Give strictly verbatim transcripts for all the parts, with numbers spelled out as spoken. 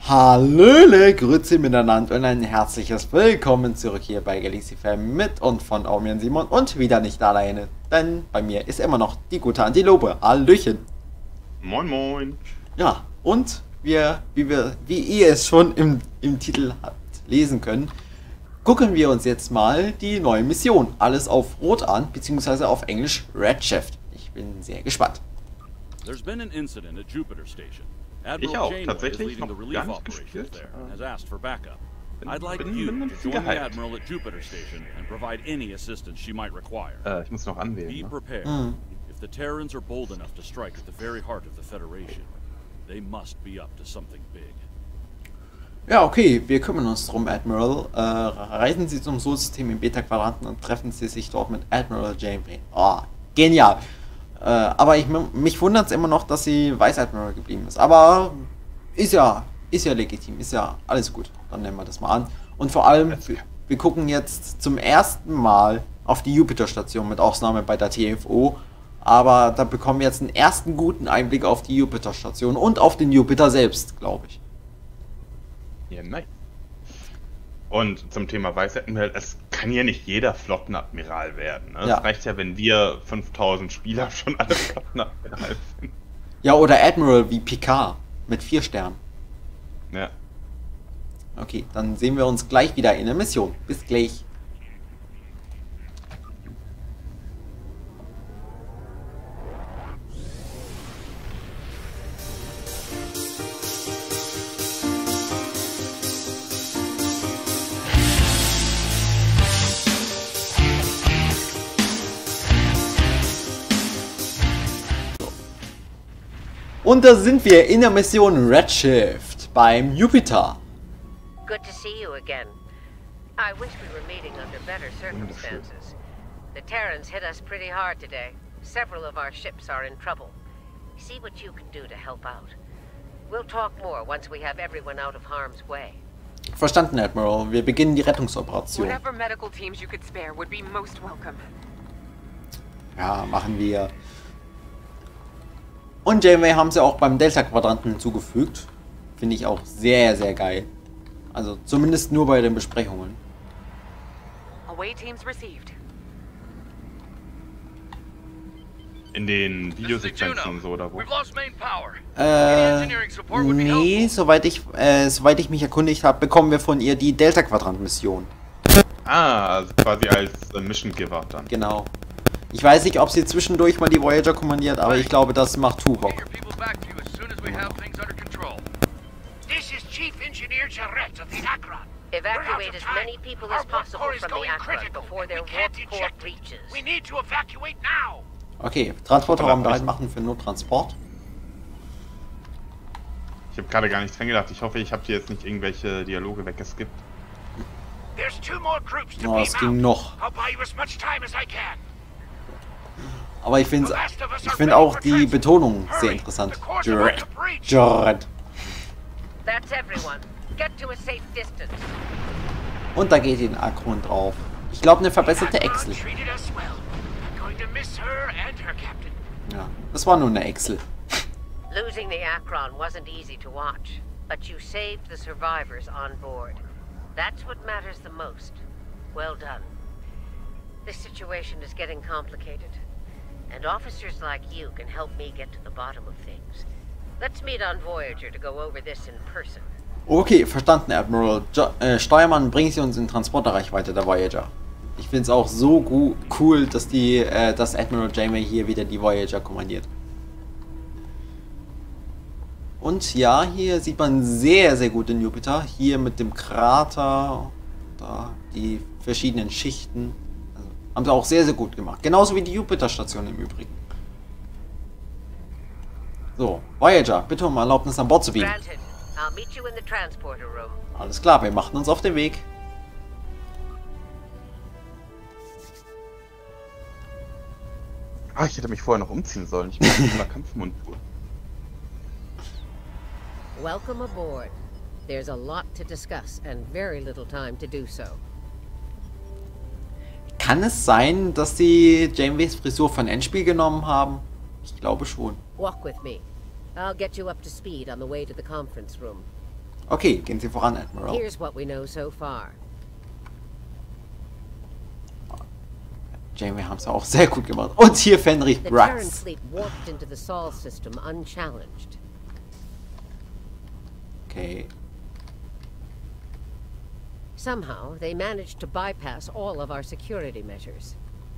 Hallöle, Grüezi miteinander und ein herzliches Willkommen zurück hier bei Galaxy Fan mit und von Aumian Simon und wieder nicht alleine, denn bei mir ist immer noch die gute Antilope. Hallöchen. Moin moin. Ja, und wir, wie wir, wie ihr es schon im, im Titel habt lesen können, gucken wir uns jetzt mal die neue Mission, alles auf Rot an, beziehungsweise auf Englisch Redshift. Ich bin sehr gespannt. There's been an incident at Jupiter Station. Ich Admiral auch, Janeway is tatsächlich leading the noch relief gar nicht operations gespielt. there and has asked for backup. Bin- I'd like bin- you bin ein to bisschen join the gehypt. Admiral at Jupiter Station and provide any assistance she might require. Äh, ich muss noch Be anwählen. Ne? prepared. Mhm. If the Terrans are bold enough to strike at the very heart of the Federation, they must be up to something big. Ja, okay, wir kümmern uns drum, Admiral. Äh, reisen Sie zum Sol-System im Beta-Quadranten und treffen Sie sich dort mit Admiral Janeway. Oh, genial. Äh, aber ich, mich wundert es immer noch, dass sie Weiß-Admiral geblieben ist. Aber ist ja, ist ja legitim, ist ja alles gut. Dann nehmen wir das mal an. Und vor allem, wir, wir gucken jetzt zum ersten Mal auf die Jupiter-Station, mit Ausnahme bei der T F O. Aber da bekommen wir jetzt einen ersten guten Einblick auf die Jupiter-Station und auf den Jupiter selbst, glaube ich. Ja, nein. Und zum Thema Weiß-Admiral, es kann ja nicht jeder Flottenadmiral werden. Ne? Es Ja. reicht ja, wenn wir fünftausend Spieler schon alle Flottenadmiral sind. Ja, oder Admiral wie Picard mit vier Sternen. Ja. Okay, dann sehen wir uns gleich wieder in der Mission. Bis gleich. Und da sind wir in der Mission Redshift beim Jupiter. Good to see you again. I wish we were meeting under better circumstances. The Terrans hit us pretty hard today. Several of our ships are in trouble. See what you can do to help out. We'll talk more once we have everyone out of harm's way. Verstanden, Admiral. Wir beginnen die Rettungsoperation. Whatever medical teams you could spare would be most welcome. Ja, machen wir. Und Janeway haben sie auch beim Delta-Quadranten hinzugefügt. Finde ich auch sehr, sehr geil. Also zumindest nur bei den Besprechungen. Away teams received. In den Videosequenzen und so, oder wo? Äh, nee, soweit ich, äh, soweit ich mich erkundigt habe, bekommen wir von ihr die Delta-Quadrant-Mission. Ah, also quasi als äh, Mission Giver dann. Genau. Ich weiß nicht, ob sie zwischendurch mal die Voyager kommandiert, aber ich glaube, das macht Tuvok. This is Chief Engineer Jarrett of the Akron. Evacuate as many people as Our warp possible core is from the going Akron critical. before their We warp can't core eject it. breaches. We need to evacuate now. Okay, Transporterraum bereit machen für Nottransport. Ich habe gerade gar nicht dran gedacht. Ich hoffe, ich habe hier jetzt nicht irgendwelche Dialoge weggeskippt. There's two more groups to Oh, beam es ging out. noch. I'll buy you as much time as I can. Aber ich finde ich finde auch die Betonung sehr interessant. Jared. Jared. That's everyone. Get to a safe distance. Und da geht den Akron drauf. Ich glaube, eine verbesserte Akron Excel. treated us well. I'm going to miss her and her captain. Ja, das war nur eine Excel. Losing the Akron wasn't easy to watch, but you saved the survivors on board. That's what matters the most. Well done. This situation is getting complicated, and officers like you can help me get to the bottom of things. Let's meet on Voyager to go over this in person. Okay, verstanden, Admiral. Jo äh, Steuermann, bringen Sie uns in Transporterreichweite der Voyager. Ich finde es auch so cool, dass die, äh, dass Admiral Janeway hier wieder die Voyager kommandiert. Und ja, hier sieht man sehr, sehr gut den Jupiter. Hier mit dem Krater, da die verschiedenen Schichten. Also, haben sie auch sehr, sehr gut gemacht. Genauso wie die Jupiter-Station im Übrigen. So, Voyager, bitte um Erlaubnis an Bord zu beamen. Granted. I'll meet you in the transporter room. Alles klar, wir machen uns auf den Weg. Ah, ich hätte mich vorher noch umziehen sollen. Ich bin in einer Kampfmontur. Welcome aboard. There's a lot to discuss and very little time to do so. Kann es sein, dass sie Janeways Frisur von Endspiel genommen haben? Ich glaube schon. Walk with me. I'll get you up to speed on the way to the conference room. Okay, gehen Sie voran, Admiral. Here's what we know so far. Janeway haben es auch sehr gut gemacht. Und hier Fenrir The Terran Rux. fleet warped into the Sol system unchallenged. Okay. Somehow, they managed to bypass all of our security measures.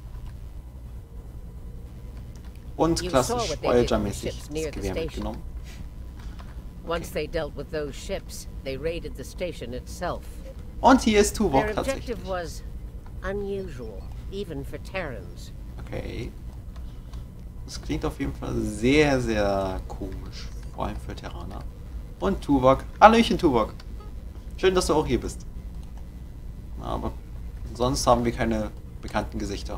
Und You saw klassisch what they did with Voyager-mäßig ships das near the Gewehr station. mitgenommen. Once they dealt with those ships, they raided the station itself. Und hier ist Tuvok Their tatsächlich. objective was unusual, even for Terrans. Okay. Das klingt auf jeden Fall sehr, sehr komisch. Vor allem für Terraner. Und Tuvok. Hallöchen, Tuvok. Schön, dass du auch hier bist. Aber sonst haben wir keine bekannten Gesichter.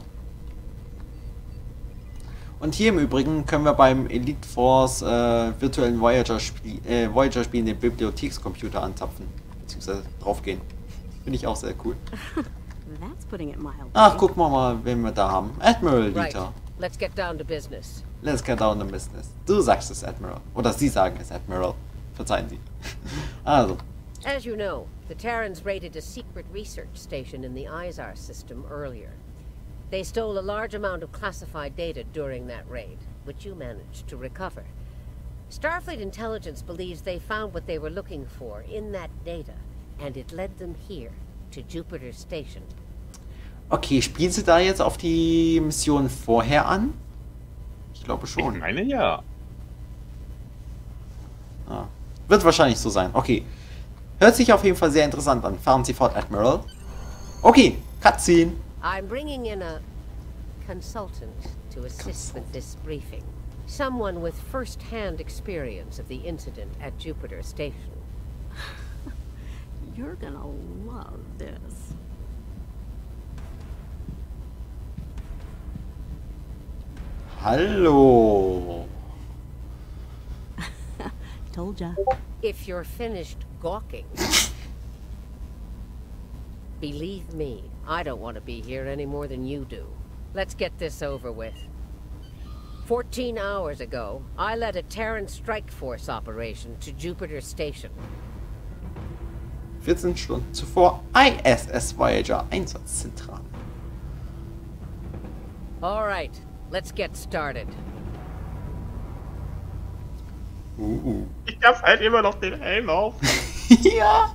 Und hier im Übrigen können wir beim Elite Force äh, virtuellen Voyager-Spiel äh, Voyager Spielen den Bibliothekscomputer anzapfen. Beziehungsweise draufgehen. Finde ich auch sehr cool. That's putting it mildly. Ach, guck mal mal, wen wir da haben. Admiral Right. Dieter. Let's get down to business. Let's get down to business. Du sagst es, Admiral. Oder Sie sagen es, Admiral. Verzeihen Sie. Also, As you know, the Terrans raided a secret research station in the Izar system earlier. They stole a large amount of classified data during that raid, which you managed to recover. Starfleet intelligence believes they found what they were looking for in that data, and it led them here, to Jupiter Station. okay, spielen Sie da jetzt auf die Mission vorher an? Ich glaube Ich schon. meine ja. Ah, wird wahrscheinlich so sein. Okay. Hört sich auf jeden Fall sehr interessant an. Fahren Sie fort, Admiral. Okay, Cutscene. I'm bringing in a consultant to assist with this briefing. Someone with first-hand experience of the incident at Jupiter Station. You're gonna love this. Hallo. Told ya. If you're finished gawking, believe me, I don't want to be here any more than you do. Let's get this over with. Fourteen hours ago, I led a Terran strike force operation to Jupiter Station. vierzehn Stunden zuvor I S S Voyager Einsatzzentrale. All right, let's get started. Uh. Ich darf halt immer noch den Helm auf. Ja.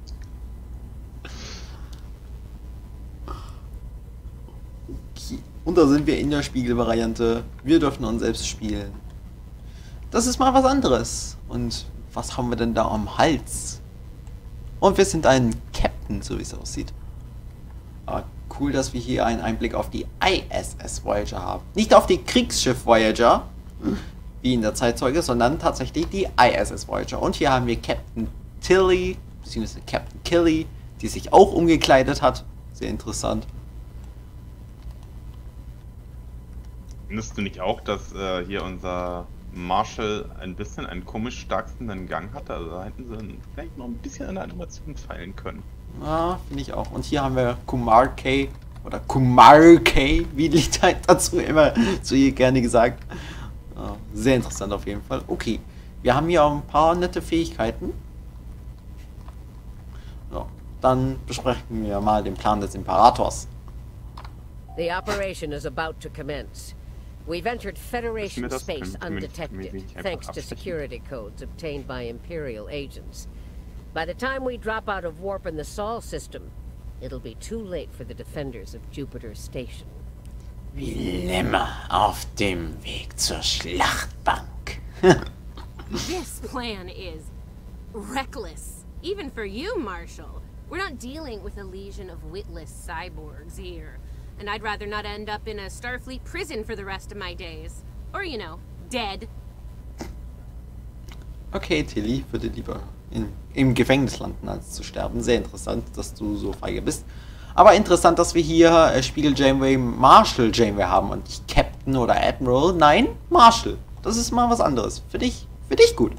Okay. Und da sind wir in der Spiegelvariante. Wir dürfen uns selbst spielen. Das ist mal was anderes. Und was haben wir denn da am Hals? Und wir sind ein Captain, so wie es aussieht. Aber cool, dass wir hier einen Einblick auf die I S S Voyager haben. Nicht auf die Kriegsschiff Voyager, wie in der Zeitzeuge, sondern tatsächlich die I S S Voyager. Und hier haben wir Captain Tilly, beziehungsweise Captain Killy, die sich auch umgekleidet hat. Sehr interessant. Findest du nicht auch, dass äh, hier unser Marshall ein bisschen einen komisch starksten Gang hatte? Also da hätten sie vielleicht noch ein bisschen an der Animation feilen können. Ja, finde ich auch. Und hier haben wir Kumar K. Oder Kumar K, wie die halt dazu immer so hier gerne gesagt. Ja, sehr interessant auf jeden Fall. Okay, wir haben hier auch ein paar nette Fähigkeiten. So, dann besprechen wir mal den Plan des Imperators. The operation is about to commence. We've entered Federation das? space Können- können wir- können wir undetected, nicht einfach thanks to abstechen? security codes obtained by Imperial agents. By the time we drop out of warp in the Sol system, it'll be too late for the defenders of Jupiter Station. Wie Lämmer auf dem Weg zur Schlachtbank. This plan is reckless. Even for you, Marshal. We're not dealing with a legion of witless cyborgs here. And I'd rather not end up in a Starfleet prison for the rest of my days. Or, you know, dead. Okay, Tilly würde lieber in, im Gefängnis landen, als zu sterben. Sehr interessant, dass du so feige bist. Aber interessant, dass wir hier äh, Spiegel Janeway Marshall Janeway haben und nicht Captain oder Admiral. Nein, Marshall. Das ist mal was anderes. Für dich, für dich gut.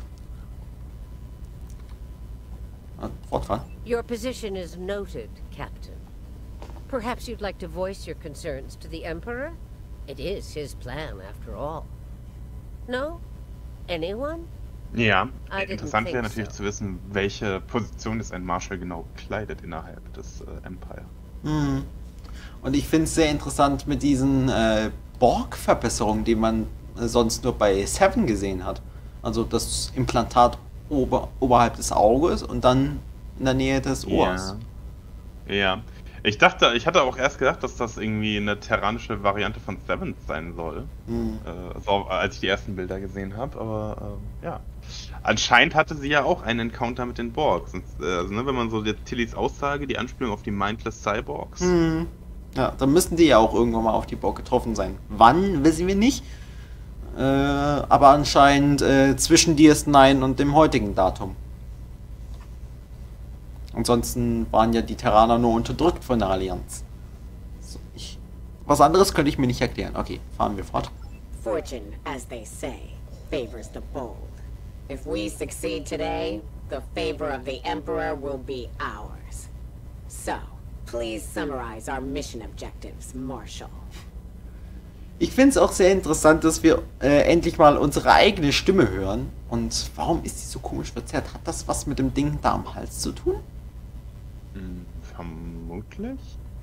Ah, fortfahren. Your position is noted, Captain. Perhaps you'd like to voice your concerns to the Emperor? It is his plan, after all. No? Anyone? Ja, I didn't interessant wäre think natürlich so. zu wissen, welche Position ist ein Marshal genau bekleidet innerhalb des äh, Empire. Hm. Und ich finde es sehr interessant mit diesen äh, Borg-Verbesserungen, die man äh, sonst nur bei Seven gesehen hat. Also das Implantat ober oberhalb des Auges und dann in der Nähe des Ohrs. Ja. Ja. Ich dachte, ich hatte auch erst gedacht, dass das irgendwie eine terranische Variante von Seventh sein soll. Hm. Äh, so, als ich die ersten Bilder gesehen habe, aber ähm, ja. Anscheinend hatte sie ja auch einen Encounter mit den Borgs. Und, äh, also, ne, wenn man so jetzt Tillys Aussage, die Anspielung auf die Mindless Cyborgs. Hm. Ja, dann müssten die ja auch irgendwann mal auf die Borg getroffen sein. Wann, wissen wir nicht. Äh, aber anscheinend äh, zwischen D S neun und dem heutigen Datum. Ansonsten waren ja die Terraner nur unterdrückt von der Allianz. So, ich, was anderes könnte ich mir nicht erklären. Okay, fahren wir fort. Fortune, as they say, favors the bold. If we succeed today, the favor of the Emperor will be ours. So, please summarize our mission objectives, Marshal. Ich finde es auch sehr interessant, dass wir äh, endlich mal unsere eigene Stimme hören. Und warum ist die so komisch verzerrt? Hat das was mit dem Ding da am Hals zu tun? Hm, vermutlich.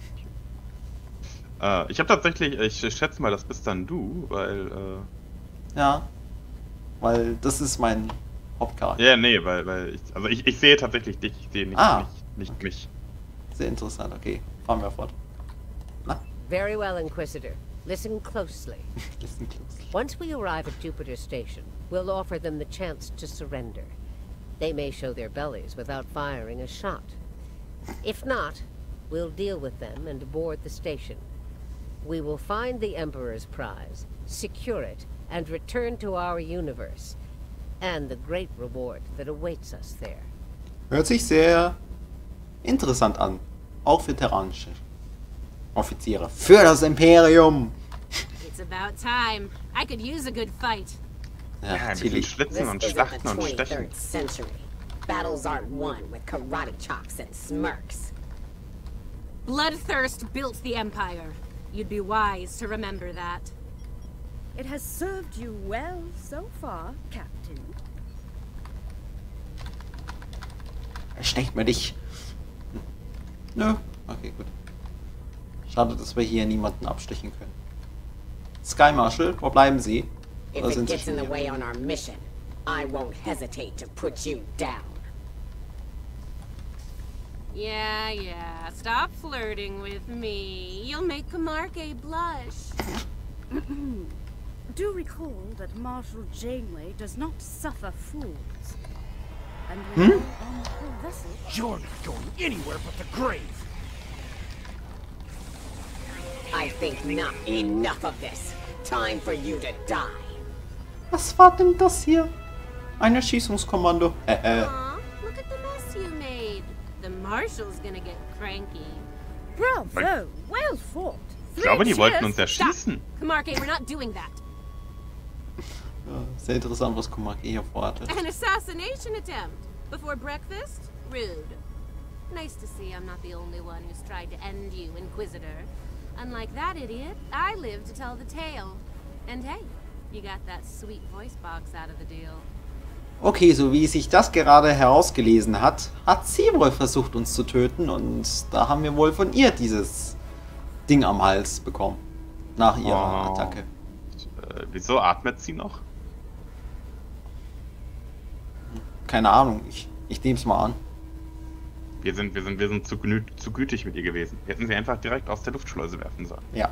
Äh, ich habe tatsächlich, ich schätze mal, das bist dann du, weil, äh... Ja, weil das ist mein Hauptcharakter. Ja, nee, weil, weil ich, also ich, ich sehe tatsächlich dich, ich sehe nicht, Ah. nicht, nicht Okay. mich. Sehr interessant, okay. Fahren wir fort. Na, Very well, Inquisitor. Listen closely. listen closely. Once we arrive at Jupiter Station, we'll offer them the chance to surrender. They may show their bellies without firing a shot. If not, we'll deal with them and board the station. We will find the Emperor's prize, secure it, and return to our universe, and the great reward that awaits us there. Hört sich sehr interessant an. Auch für terranische Offiziere. Für das Imperium! It's about time. I could use a good fight. Ja, Ja, ein bisschen Tilly. schlitzen This und isn't the schlachten und stechen. twenty-third century. Battles aren't won with karate chops and smirks. Bloodthirst built the Empire. You'd be wise to remember that. It has served you well so far, Captain. Stecht mir dich. Nö. Okay, gut. Schade, dass wir hier niemanden abstechen können. Sky Marshal, wo bleiben Sie? If Oder it sind Sie gets in schon the hier? way on our mission, I won't hesitate to put you down. Yeah, yeah. Stop flirting with me. You'll make Camargue blush. Do recall that Marshal Janeway does not suffer fools. And when Hmm? you're on her vessel, You're not going anywhere but the grave. I think not enough of this. Time for you to die. Was war denn das hier? Ein Erschießungskommando. Äh, äh. Aw, look at the mess you made. The Marshal's gonna get cranky. bravo! Well fought. Ich glaube, die Three wollten cheers. uns erschießen. Camargue, we're not doing that. Ja, sehr interessant, was Komaki hier vorhatte. An assassination attempt before breakfast? Rude. Nice to see I'm not the only one who's tried to end you, Inquisitor. Unlike that idiot, I live to tell the tale. And hey, you got that sweet voice box out of the deal. Okay, so wie sich das gerade herausgelesen hat, hat sie wohl versucht, uns zu töten. Und da haben wir wohl von ihr dieses Ding am Hals bekommen. Nach ihrer Oh. Attacke. Äh, wieso atmet sie noch? Keine Ahnung, ich, ich nehme es mal an. Wir sind, wir sind, wir sind zu, gnü- zu gütig mit ihr gewesen. Wir hätten sie einfach direkt aus der Luftschleuse werfen sollen. Ja.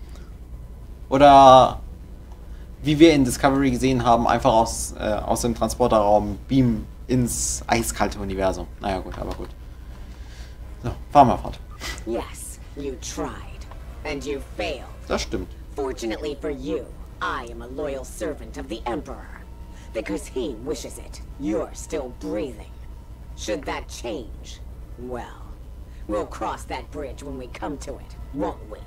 Oder wie wir in Discovery gesehen haben, einfach aus, äh, aus dem Transporterraum beamen ins eiskalte Universum. Naja gut, aber gut. So, fahren wir fort. Yes, you tried. And you failed. Das stimmt. Fortunately for you, I am a loyal servant of the Emperor. Because he wishes it, you're still breathing. Should that change, well, we'll cross that bridge when we come to it, won't we?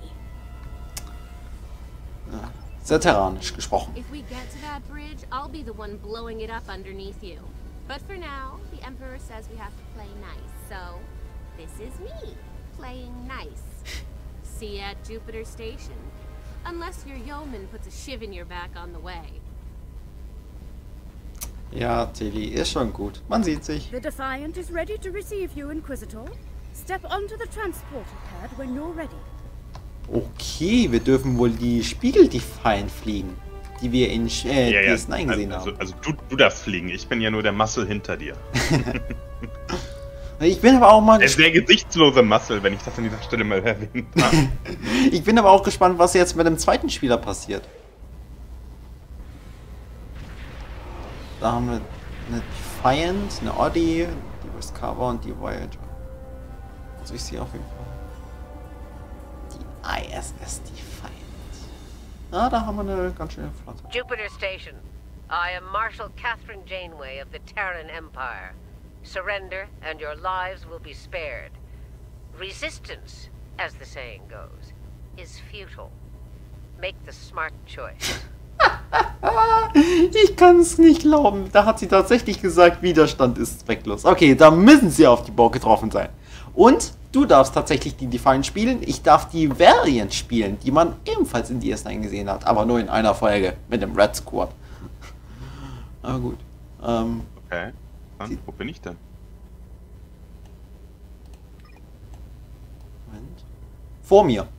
Ja, sehr terranisch gesprochen. If we get to that bridge, I'll be the one blowing it up underneath you. But for now, the Emperor says we have to play nice, so this is me, playing nice. See you at Jupiter Station. Unless your yeoman puts a shiv in your back on the way. Ja, Tilly, ist schon gut. Man sieht sich. The Defiant is ready to receive you, Inquisitor. Step onto the transporter pad when you're ready. Okay, wir dürfen wohl die Spiegel-Defiant fliegen, die wir in äh, ja, P ja. S neun gesehen also, haben. Also du, du darfst fliegen, ich bin ja nur der Muscle hinter dir. Ich bin aber auch mal Der sehr gesichtslose Muscle, wenn ich das an dieser Stelle mal erwähnen darf. Ich bin aber auch gespannt, was jetzt mit dem zweiten Spieler passiert. Da haben wir eine Defiant, eine Audi, die Rescava und die Voyager. Also ich sehe auf jeden Fall die I S S Defiant. Ah, da haben wir eine ganz schöne Flotte. Jupiter Station. I am Marshal Catherine Janeway of the Terran Empire. Surrender and your lives will be spared. Resistance, as the saying goes, is futile. Make the smart choice. Ich kann es nicht glauben. Da hat sie tatsächlich gesagt, Widerstand ist zwecklos. Okay, da müssen sie auf die Burg getroffen sein. Und du darfst tatsächlich die Defiant spielen. Ich darf die Valiant spielen, die man ebenfalls in D S neun gesehen hat. Aber nur in einer Folge mit dem Red Squad. Aber gut. Ähm, okay. Dann, wo bin ich denn? Moment. Vor mir.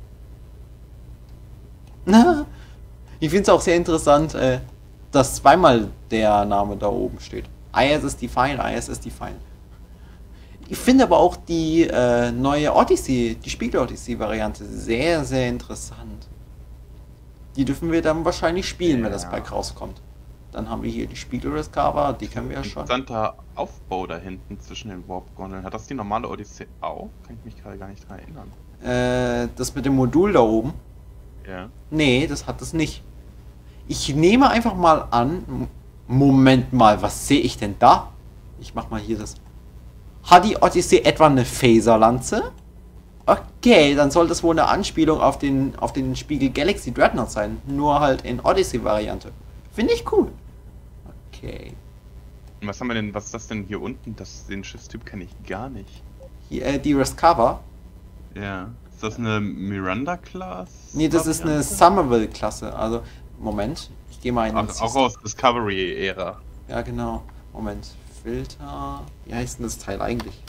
Na, ich finde es auch sehr interessant, äh, dass zweimal der Name da oben steht. I S S Defiant, I S S Defiant. Ich finde aber auch die äh, neue Odyssey, die Spiegel-Odyssey-Variante sehr, sehr interessant. Die dürfen wir dann wahrscheinlich spielen, ja. wenn das Pack rauskommt. Dann haben wir hier die Spiegel-Rescava, die kennen wir ja schon. Interessanter Aufbau da hinten zwischen den Warp-Gondeln. Hat das die normale Odyssee auch? Kann ich mich gerade gar nicht dran erinnern. Äh, das mit dem Modul da oben? Ja. Nee, das hat es nicht. Ich nehme einfach mal an... Moment mal, was sehe ich denn da? Ich mach mal hier das... Hat die Odyssey etwa eine Phaserlanze? Okay, dann soll das wohl eine Anspielung auf den, auf den Spiegel Galaxy Dreadnought sein. Nur halt in Odyssey-Variante. Finde ich cool. Okay. Und was haben wir denn, was ist das denn hier unten? Das, den Schiffstyp kenne ich gar nicht. Hier, äh, die Rescava. Ja. Ist das eine Miranda-Class? Nee, das ist eine Somerville-Klasse. Also, Moment. Ich gehe mal in den Ach, auch aus Discovery-Ära. Ja, genau. Moment. Filter. Wie heißt denn das Teil eigentlich?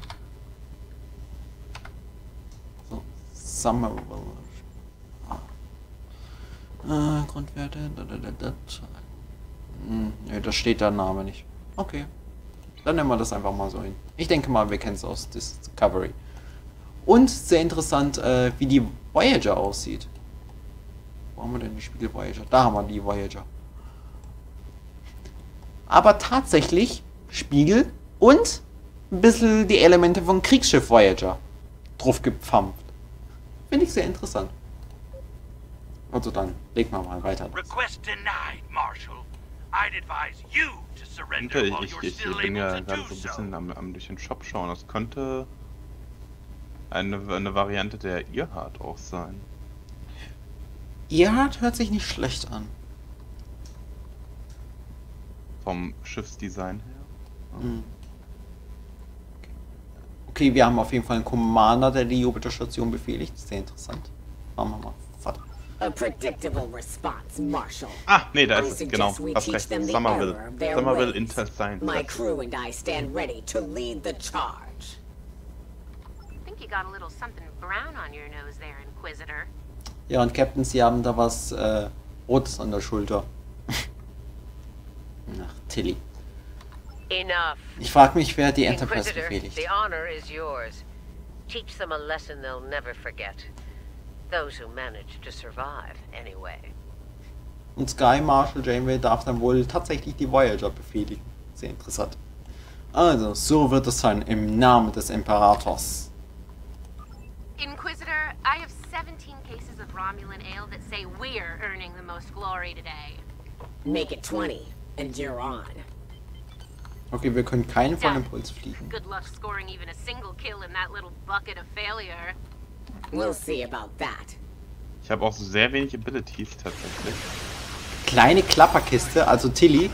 So. Somerville. Ah. Äh, Grundwerte. Da, da, da, da. Hm, ne, da steht der Name nicht. Okay. Dann nehmen wir das einfach mal so hin. Ich denke mal, wir kennen es aus Discovery. Und sehr interessant, äh, wie die Voyager aussieht. Wo haben wir denn die Spiegel Voyager? Da haben wir die Voyager. Aber tatsächlich Spiegel und ein bisschen die Elemente von Kriegsschiff Voyager drauf gepfammt. Finde ich sehr interessant. Also dann, legen wir mal weiter. Request denied, Marshal. I'd advise you to surrender Ich, while ich, you're ich still bin ja able to gerade do so ein so. bisschen am, am durch den Shop schauen. Das könnte eine, eine Variante der Earhart auch sein. Earhart hört sich nicht schlecht an. Vom Schiffsdesign her. Hm. Okay, wir haben auf jeden Fall einen Commander, der die Jupiter-Station befehligt. Sehr interessant. Machen wir mal. Vater. A predictable response, Marshal. Ah, nee, da I ist es, genau. suggest we Hast teach recht. them the Somerville. error of their Somerville ways. Intel Science. My crew and I stand ready to lead the charge. I think you got a little something brown on your nose there, Inquisitor. Ja, und Captain, Sie haben da was äh, Rotes an der Schulter. Ach, Tilly. Enough. Ich frage mich, wer die Enterprise Inquisitor, befehligt. the honor is yours. Teach them a lesson they'll never forget. Those who manage to survive, anyway. Und Sky Marshal Janeway darf dann wohl tatsächlich die Voyager befehligen. Sehr interessant. Also, so wird es sein im Namen des Imperators. Inquisitor, I have seventeen cases of Romulan ale that say we're earning the most glory today. Make it twenty, and you're on. Okay, wir können keinen von Impuls fliegen. Good luck scoring even a single kill in that little bucket of failure. We'll see about that. Ich habe auch sehr wenig Abilities tatsächlich. Kleine Klapperkiste, also Tilly.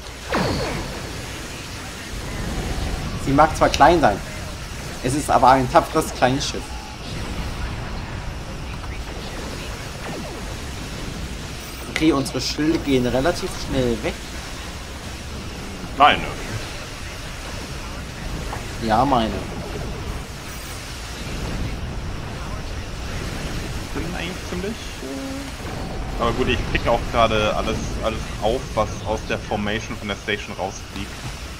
Sie mag zwar klein sein, es ist aber ein tapferes kleines Schiff. Okay, unsere Schilde gehen relativ schnell weg. Meine. Ja, meine. Ich bin eigentlich ziemlich... Äh... Aber gut, ich pick auch gerade alles, alles auf, was aus der Formation von der Station rausfliegt.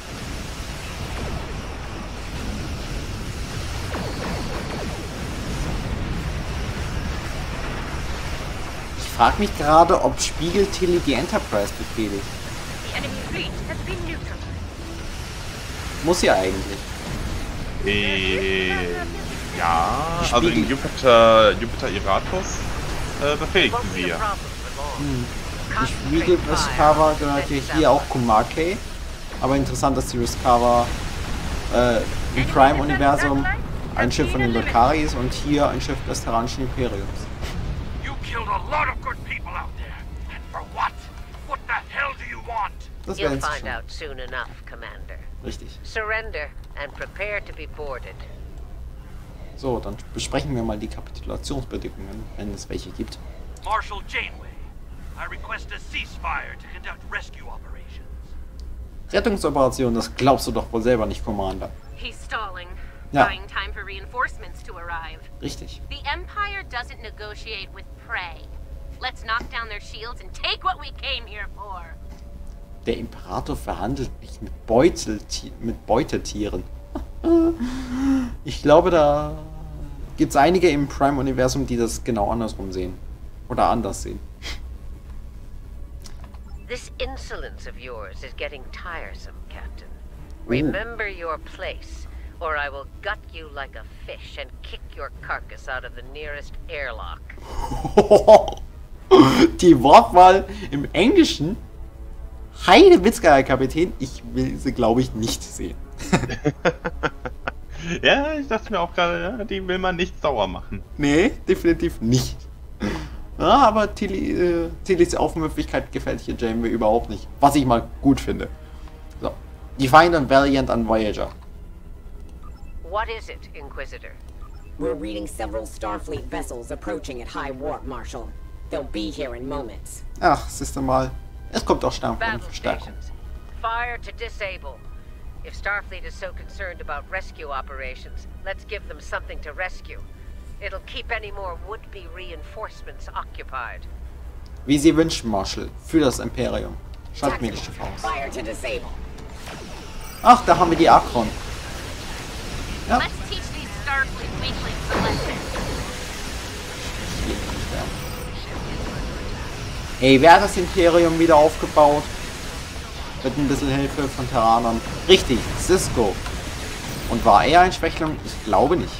Ich frage mich gerade, ob Spiegel Tilly die Enterprise befehligt. The enemy fleet has been neutralized. Muss ja eigentlich. Äh, ja, also in Jupiter, Jupiter Iratus äh, befähigten wir. Hm. Die Spiegel Riskawa gehört ja hier auch Kumake. Aber interessant, dass die Riskawa äh, im Prime-Universum ein Schiff von den Lokaris und hier ein Schiff des Terranischen Imperiums. You killed a lot of good people out there. And for what? What the hell do you want? Das You'll werden sie find schon. out soon enough, Commander. Richtig. Surrender and prepare to be boarded. So, dann besprechen wir mal die Kapitulationsbedingungen, wenn es welche gibt. Marshal Janeway, I request a ceasefire to conduct rescue operations. Rettungsoperation, das glaubst du doch wohl selber nicht, Commander. He's stalling. Ja. Buying time for reinforcements to arrive. Richtig. The Empire doesn't negotiate with prey. Let's knock down their shields and take what we came here for. Der Imperator verhandelt nicht mit, Beutelti mit Beutetieren. Ich glaube, da gibt es einige im Prime-Universum, die das genau andersrum sehen. Oder anders sehen. This insolence of yours is getting tiresome, Captain. Remember your place, or I will gut you like a fish and kick your carcass out of the nearest airlock. Die Wortwahl im Englischen? Heidewitzka, Herr Kapitän, ich will sie, glaube ich, nicht sehen. Ja, ich dachte mir auch gerade, ja, die will man nicht sauer machen. Nee, definitiv nicht. Ja, aber Tilly, äh, Tillys Aufmüpfigkeit gefällt hier Janeway überhaupt nicht. Was ich mal gut finde. So. Defiant und Valiant an Voyager. What is it, Inquisitor? We're reading several Starfleet vessels approaching at high warp, Marshal. They'll be here in moments. Ach, siehst du mal. Es kommt auch Stern von Battle Verstärkung. stations. Fire to disable. If Starfleet is so concerned about rescue operations, let's give them something to rescue. It'll keep any more would-be reinforcements occupied. Wie Sie wünschen, Marshal. Für das Imperium. Schalt mir das Schiff aus. Fire to disable. Ach, da haben wir die Akron. Ja. Let's teach these Starfleet weaklings a lesson. Ey, wer hat das Imperium wieder aufgebaut? Mit ein bisschen Hilfe von Terranern. Richtig, Cisco. Und war er ein Schwächling? Ich glaube nicht.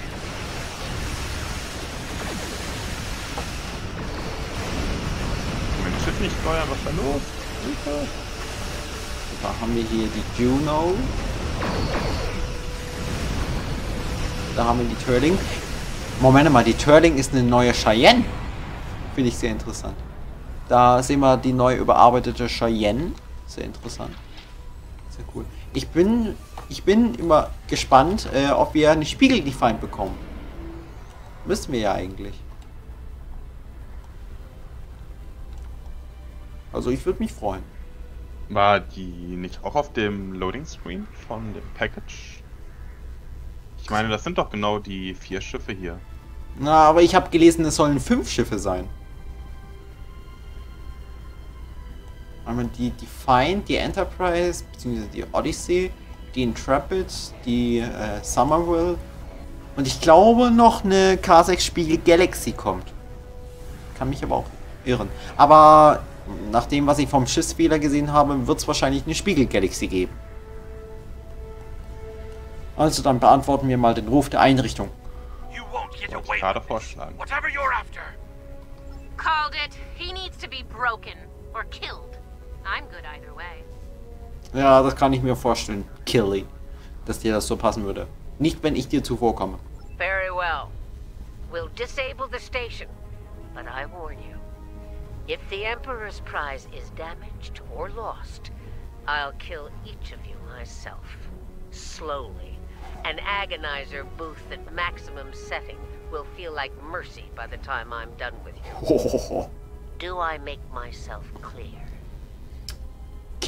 Mein Schiff nicht steuern, was ist da los? Hilfe. Da haben wir hier die Juno. Da haben wir die Turling. Moment mal, die Turling ist eine neue Cheyenne. Finde ich sehr interessant. Da sehen wir die neu überarbeitete Cheyenne. Sehr interessant. Sehr cool. Ich bin, ich bin immer gespannt, äh, ob wir eine Spiegel-Defiant bekommen. Müssen wir ja eigentlich. Also ich würde mich freuen. War die nicht auch auf dem Loading Screen von dem Package? Ich meine, das sind doch genau die vier Schiffe hier. Na, aber ich habe gelesen, es sollen fünf Schiffe sein. Einmal die Defiant, die Enterprise, beziehungsweise die Odyssey, die Intrepid, die äh, Somerville und ich glaube noch eine K sechs Spiegel Galaxy kommt. Kann mich aber auch irren. Aber nach dem, was ich vom Schiffsfehler gesehen habe, wird es wahrscheinlich eine Spiegel Galaxy geben. Also dann beantworten wir mal den Ruf der Einrichtung. You won't get Wollte ich away gerade with this. vorschlagen. Whatever you're after. Called it. He needs to be broken or killed. I'm good either way. Ja, das kann ich mir vorstellen, Killy, dass dir das so passen würde. Nicht, wenn ich dir zuvorkomme. Very well. We'll disable the station, but I warn you. If the Emperor's prize is damaged or lost, I'll kill each of you myself. Slowly. An agonizer booth at maximum setting will feel like mercy by the time I'm done with you. Do I make myself clear?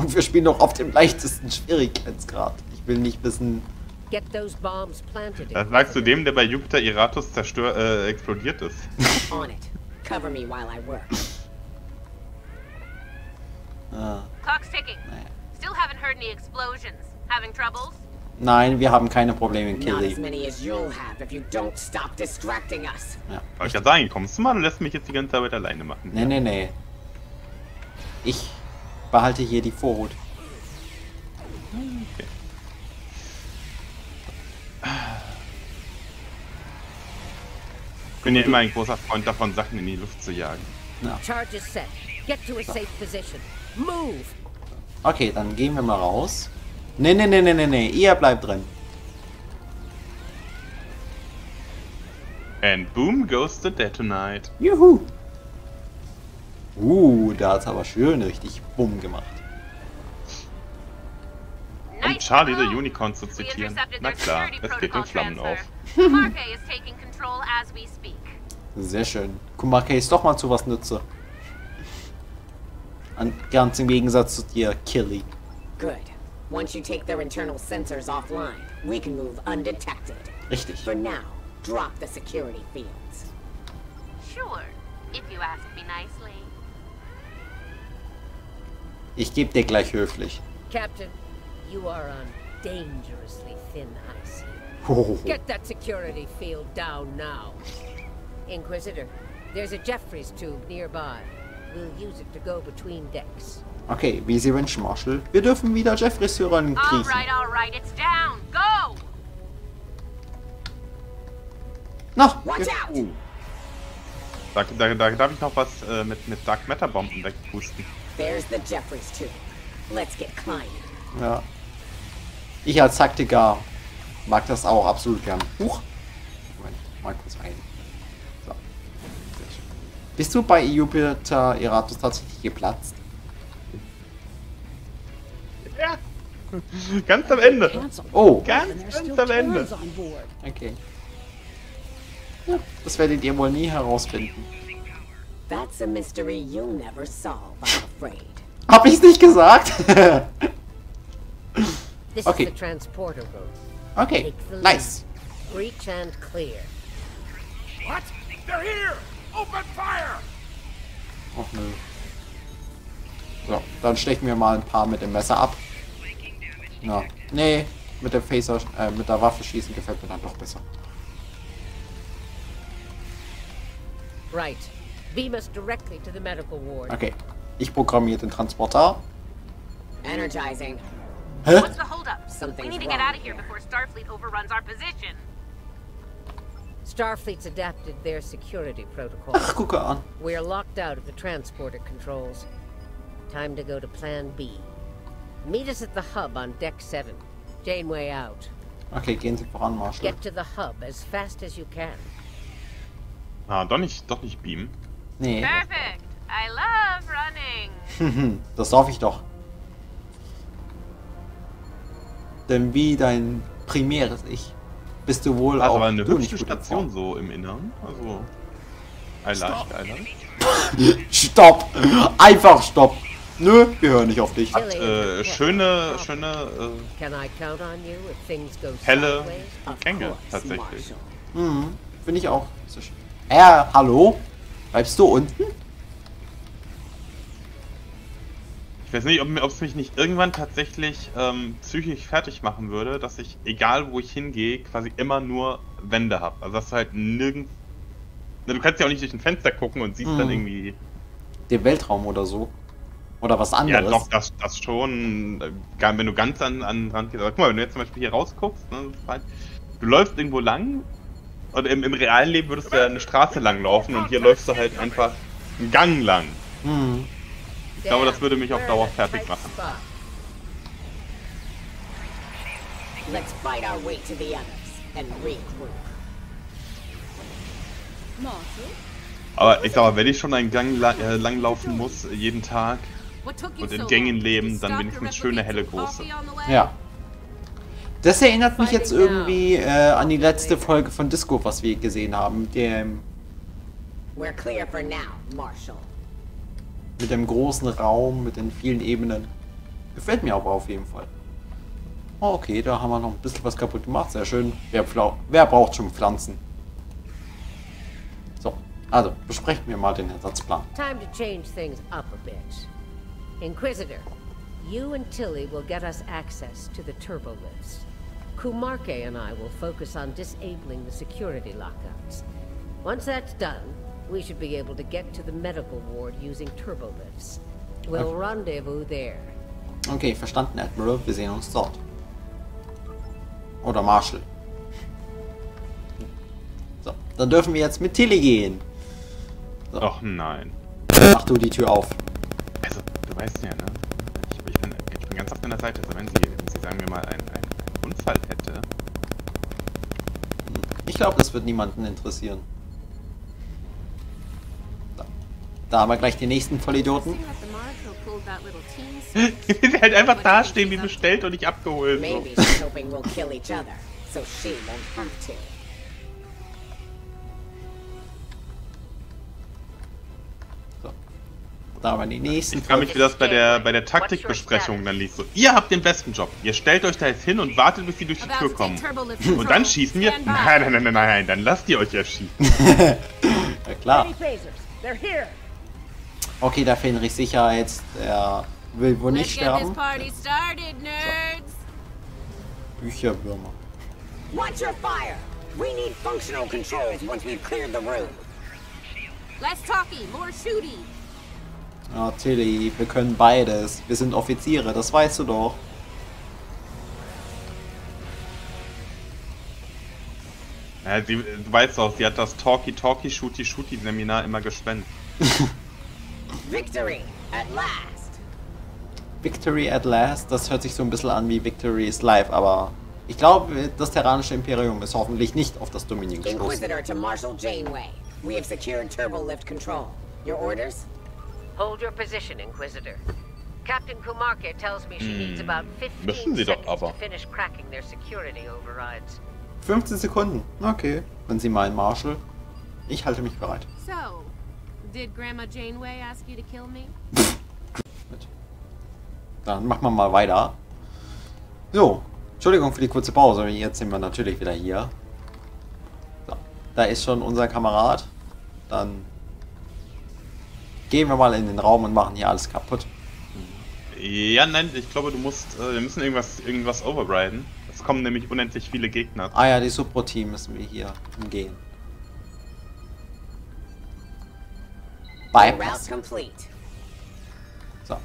Und wir spielen noch auf dem leichtesten Schwierigkeitsgrad. Ich will nicht wissen... Get those bombs planted. Das sagst du dem, der bei Jupiter Iratus zerstör äh, explodiert ist. On it. Cover me while I work. Ah, Clock's ticking. naja. Still haven't heard any explosions. Having troubles? Nein, wir haben keine Probleme in Not as Killy. many as you'll have if you don't stop distracting us. Ja. Wollte ich gerade sagen, kommst du mal und lässt mich jetzt die ganze Arbeit alleine machen. Nee, nee, nee. Ich behalte hier die Vorhut. Okay. Ich bin ja immer ein großer Freund davon, Sachen in die Luft zu jagen. Ja. Charge is set. Get to a safe position. Move! Okay, dann gehen wir mal raus. Nee, nee, nee, nee, nee, nee. Ihr bleibt drin. And boom goes the detonite. Juhu. Uh, da hat's aber schön richtig bumm gemacht. Um Charlie the Unicorn zu zitieren. Na klar, es geht in Flammen auf. Marke is taking control as we speak. Sehr schön. Kumake ist doch mal zu was nütze. An, ganz im Gegensatz zu dir, Killy. Good. Once you take their internal sensors offline, we can move undetected. Richtig. For now, drop the security fields. Sure, if you ask me nicely. Ich geb dir gleich höflich. Captain, you are on dangerously thin ice here. Hohoho. Get that security field down now. Inquisitor, there's a Jeffries tube nearby. We'll use it to go between decks. Okay, wie Sie wünschen, Marshall. Wir dürfen wieder Jeffries hören kriechen. Alright, alright, it's down. Go! Na, Watch ge- out! Uh. Da, da, da darf ich noch was äh, mit, mit Dark Matter Bomben wegpusten. There's the Jeffries tube. Let's get climbing. ja. Ich als Taktiker mag das auch absolut gern. Huch. Moment, mal kurz ein. So. Sehr schön. Bist du bei Jupiter Iratus tatsächlich geplatzt? Ja. Ganz am Ende. Oh. Ganz, ganz am Ende. Okay. Ja, das werdet ihr wohl nie herausfinden. That's a mystery you'll never solve, I'm afraid. Hab ich's nicht gesagt? This Okay. is the transporter room. Okay, Take the lead. nice. Breach and clear. What? They're here! Open fire! Och nö. So, dann stechen wir mal ein paar mit dem Messer ab. Na, nee, mit dem Phaser, äh, mit der Waffe schießen gefällt mir dann doch besser. Right. Beam us directly to the medical ward. Okay, ich programmiere den Transporter. Energizing. Hä? What's the holdup? We Something's need to get wrong out of here here. before Starfleet overruns our position. Starfleet's adapted their security protocol. Ach, gucke an. We're locked out of the transporter controls. Time to go to Plan B. Meet us at the hub on Deck seven. Janeway out. Okay, gehen Sie voran, Marshall. Get to the hub as fast as you can. Ah, doch nicht, doch nicht beamen. Nee, Perfect. I love running. das hoffe ich doch. Denn wie dein primäres Ich bist du wohl Also auch aber eine du nicht hübsche gut in Station Form. so im Inneren. Also. I like, I like. Stopp! Einfach stopp! Nö, wir hören nicht auf dich. Hat äh, schöne, schöne, äh, Can I count on you if things go helle sideways? Of Gänge course, tatsächlich. Marshall. Mhm, finde ich auch. So schön. Äh, hallo? Bleibst du unten? Ich weiß nicht, ob ob es mich nicht irgendwann tatsächlich ähm, psychisch fertig machen würde, dass ich, egal wo ich hingehe, quasi immer nur Wände habe. Also dass du halt nirgends... Na, du kannst ja auch nicht durch ein Fenster gucken und siehst Mhm. dann irgendwie... Den Weltraum oder so. Oder was anderes. Ja doch, das, das schon, äh, gar- wenn du ganz an, an den Rand gehst. Aber guck mal, wenn du jetzt zum Beispiel hier rausguckst, ne, das ist halt, du läufst irgendwo lang und im, im realen Leben würdest du ja eine Straße lang laufen und hier läufst du halt einfach einen Gang lang. Mhm. Ich glaube, das würde mich auf Dauer fertig machen. Spot. Let's fight our way to the others and regroup. Marshall? Aber ich sag mal, wenn ich schon einen Gang la äh, langlaufen muss, jeden Tag, What took you und in so Gängen long? leben, We dann stopped wenigstens to schöne, replicate helle, some große. coffee on the way? Ja. Das erinnert mich jetzt irgendwie äh, an die letzte Folge von Disco, was wir gesehen haben. Mit dem, We're clear for now, Marshall. mit dem großen Raum, mit den vielen Ebenen. Gefällt mir aber auf jeden Fall. Oh, okay, da haben wir noch ein bisschen was kaputt gemacht. Sehr schön. Wer, wer braucht schon Pflanzen? So, also besprechen wir mal den Ersatzplan. Time to change things up a bit. Inquisitor, you and Tilly will get us access to the turbolifts. Kumarke and I will focus on disabling the security lockouts. Once that's done, we should be able to get to the medical ward using turbolifts. We'll okay. rendezvous there. Okay, verstanden, Admiral. Wir sehen uns dort. Oder Marshall. So, dann dürfen wir jetzt mit Tilly gehen. So. Ach nein. Mach du die Tür auf. Also, du weißt ja, ne? Ich, ich, bin, ich bin ganz auf deiner Seite. Also, wenn sie, wenn sie sagen wir mal, einen, einen Unfall hätte. Ich glaube, das wird niemanden interessieren. So. Da haben wir gleich die nächsten Vollidioten. Wie sie halt einfach dastehen, wie bestellt und nicht abgeholt. So. Da haben wir die nächsten. Ich frage mich, wie das bei der bei der Taktikbesprechung dann lief. So, ihr habt den besten Job. Ihr stellt euch da jetzt hin und wartet, bis sie durch die Tür kommen. Und dann schießen wir? Nein, nein, nein, nein, nein, dann lasst ihr euch erschießen. Ja klar. Okay, der Fenrich sicher jetzt, der will wohl nicht sterben. Bücherwürmer. Watch your fire. We need functional controls once we've cleared the room. Less talking, more shooting. Ja, Tilly, wir können beides. Wir sind Offiziere, das weißt du doch. Ja, sie, du weißt doch, sie hat das Talkie-Talkie-Shooty-Shooty-Seminar immer gespendet. Victory at last. Victory at last, das hört sich so ein bisschen an wie Victory is Life, aber ich glaube, das Terranische Imperium ist hoffentlich nicht auf das Dominion gestoßen. Inquisitor to Marshal Janeway. We have secured turbolift control. Your orders? Hold your position, Inquisitor. Captain Kumarke tells me she needs about fifteen Sie doch seconds aber. to finish cracking their security overrides. fünfzehn Sekunden, okay. Wenn Sie meinen, Marshall. Ich halte mich bereit. So, did Grandma Janeway ask you to kill me? Dann machen wir mal weiter. So, Entschuldigung für die kurze Pause. Jetzt sind wir natürlich wieder hier. So, da ist schon unser Kamerad. Dann gehen wir mal in den Raum und machen hier alles kaputt. Ja, nein, ich glaube, du musst, äh, wir müssen irgendwas, irgendwas overriden. Es kommen nämlich unendlich viele Gegner. Ah ja, die Subro-Team müssen wir hier umgehen. Bypass. So.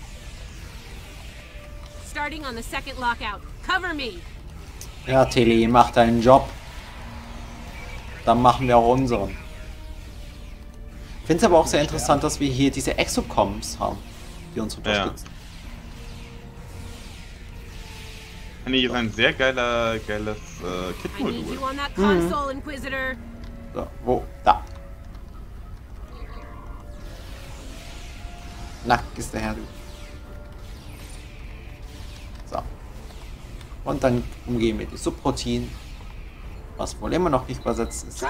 Starting on the second lockout. Cover me. Ja, Tilly, mach deinen Job. Dann machen wir auch unseren. Ich finde es aber auch sehr interessant, dass wir hier diese Exocoms haben, die uns unterstützen. Ja. Nee, ist ein sehr geiler, geiles äh, Kit-Modul. Mhm. So, wo? Da. Na, ist der Herr. So. Und dann umgehen wir die Subroutine, was wohl immer noch nicht übersetzt ist. So.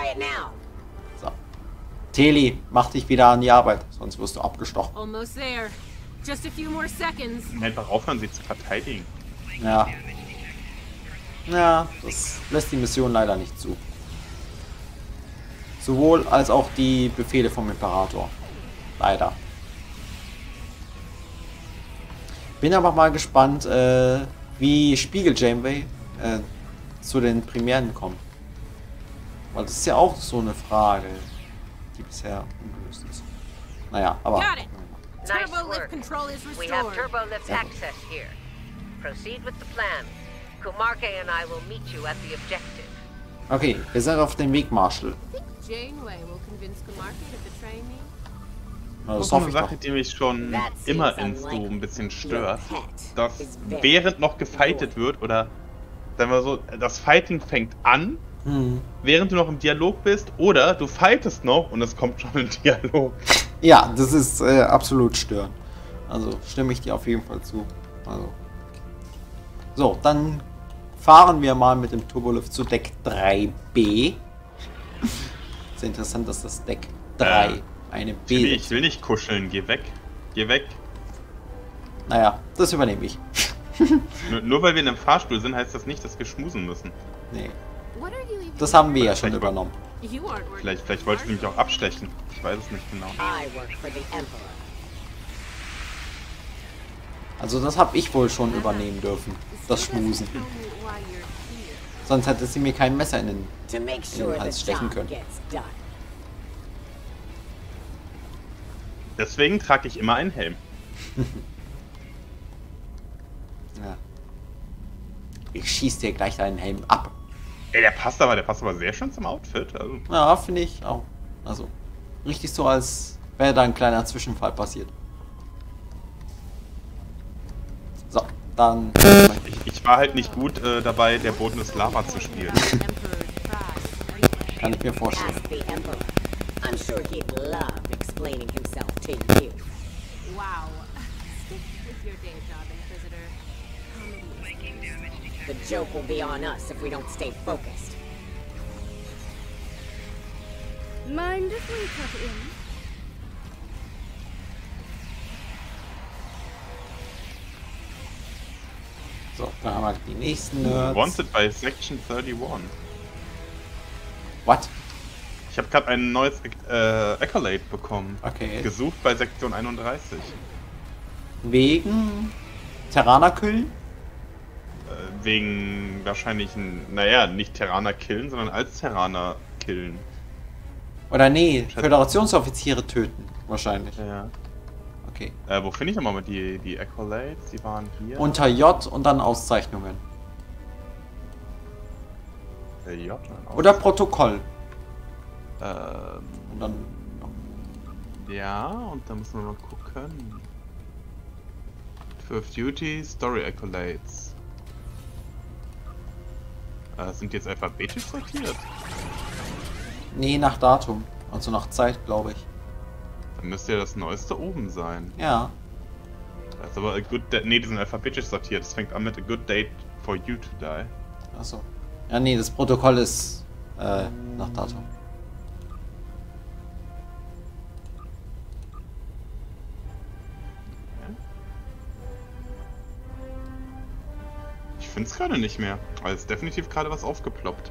Tilly, mach dich wieder an die Arbeit, sonst wirst du abgestochen. Almost there. Just a few more seconds. Einfach aufhören, sie zu verteidigen. Ja. Ja, das lässt die Mission leider nicht zu. Sowohl als auch die Befehle vom Imperator. Leider. Bin aber mal gespannt, äh, wie Spiegel Janeway äh, zu den Premieren kommt. Weil das ist ja auch so eine Frage, die bisher ungelöst ist. Naja, aber... Nice work. We have turbolift access here. Proceed with the plan. Kumarke and I will meet you at the objective. Okay, wir sind auf dem Weg, Marshall. Janeway will convince Kumarke to betray me. Na, das das ist hoffe eine ich Sache, doch. die mich schon immer in so ein bisschen stört. Dass während noch gefightet wird, oder sagen wir so, das Fighting fängt an, Hm. während du noch im Dialog bist, oder du fightest noch und es kommt schon ein Dialog. Ja, das ist äh, absolut störend. Also stimme ich dir auf jeden Fall zu. Also. So, dann fahren wir mal mit dem Turbolift zu Deck drei B. Sehr interessant, dass das Deck drei äh, eine Ich B will, ist. ich will nicht kuscheln, geh weg. Geh weg. Naja, das übernehme ich. nur, nur weil wir in einem Fahrstuhl sind, heißt das nicht, dass wir schmusen müssen. Nee. Das haben wir ja schon Vielleicht- übernommen. Vielleicht, vielleicht wollte sie mich auch abstechen. Ich weiß es nicht genau. I work for the Emperor. Also das habe ich wohl schon übernehmen dürfen. Das Schmusen. Sonst hätte sie mir kein Messer in den, To make in sure den the Hals stechen job können. gets done. Deswegen trage ich immer einen Helm. Ja. Ich schieß dir gleich deinen Helm ab. Ey, der passt aber, der passt aber sehr schön zum Outfit. Also, Ja, finde ich auch. Also, richtig so, als wäre da ein kleiner Zwischenfall passiert. So, dann... ich, ich war halt nicht gut äh, dabei, der Boden ist Lava zu spielen. Kann ich mir vorstellen. Ask the Emperor. I'm sure he'd love explaining himself to you. Wow. Stick with your day job, Inquisitor. The joke will be on us if we don't stay focused. Mind if we cut in? So, dann haben wir die nächsten Nerds. Wanted by Section einunddreißig. What? Ich habe gerade ein neues äh, Accolade bekommen. Okay. Gesucht bei Sektion einunddreißig. Wegen Terraner killen? Äh, wegen wahrscheinlich, ein, naja, nicht Terraner killen, sondern als Terraner killen. Oder nee, Föderationsoffiziere töten. Wahrscheinlich. Ja. Okay. Äh, wo finde ich nochmal die, die Accolades? Die waren hier. Unter J und dann Auszeichnungen. Äh, J und Aus- Oder Protokoll. Ähm, Und dann... ja, und da müssen wir mal gucken. Tour of Duty, Story Accolades. Äh, sind die jetzt alphabetisch sortiert? Nee, nach Datum. Also nach Zeit, glaube ich. Dann müsste ja das neueste oben sein. Ja. Das ist aber a good date. Nee, die sind alphabetisch sortiert. Das fängt an mit a good date for you to die. Achso. Ja, nee, das Protokoll ist äh, nach Datum. Ich finde es gerade nicht mehr. Aber es ist definitiv gerade was aufgeploppt.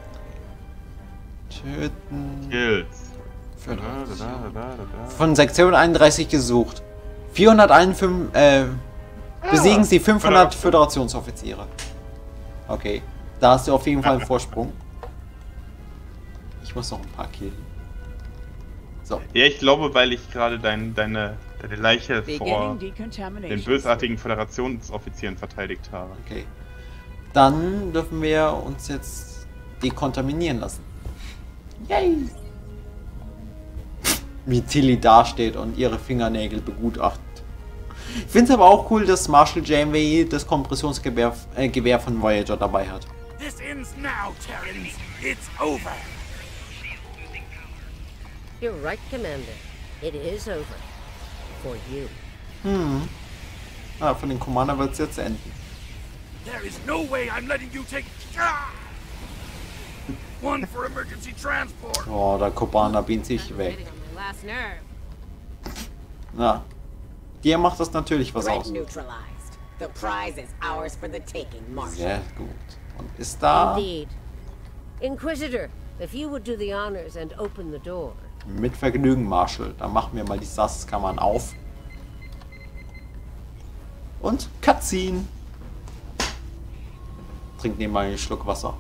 Töten. Kills. Für Da, da, da, da, da. Von Sektion einunddreißig gesucht. vierhunderteinundfünfzig, äh, besiegen sie fünfhundert Föderationsoffiziere. Okay. Da hast du auf jeden Fall einen Vorsprung. Ich muss noch ein paar killen. So. Ja, ich glaube, weil ich gerade dein, deine, deine Leiche vor den bösartigen Föderationsoffizieren verteidigt habe. Okay. Dann dürfen wir uns jetzt dekontaminieren lassen. Yay! Wie Tilly dasteht und ihre Fingernägel begutachtet. Ich finde es aber auch cool, dass Marshal Janeway das Kompressionsgewehr äh, Gewehr von Voyager dabei hat. This ends now, Terrans. It's over. You're right, Commander. It is over. For you. Hm. Ah, von den Commander wird es jetzt enden. There is no way I'm letting you take... Ah! One for emergency transport. Oh, der Commander beamt sich weg. Last nerve. Na. Dir macht das natürlich was Threat aus. neutralized. The prize is ours for the taking, Marshal. Sehr gut. Und ist da Indeed. Inquisitor, if you would do the honors and open the door. mit Vergnügen, Marshal. Dann machen wir mal die S A S-Kammern auf. Und Cutscene. Trink nebenbei einen Schluck Wasser.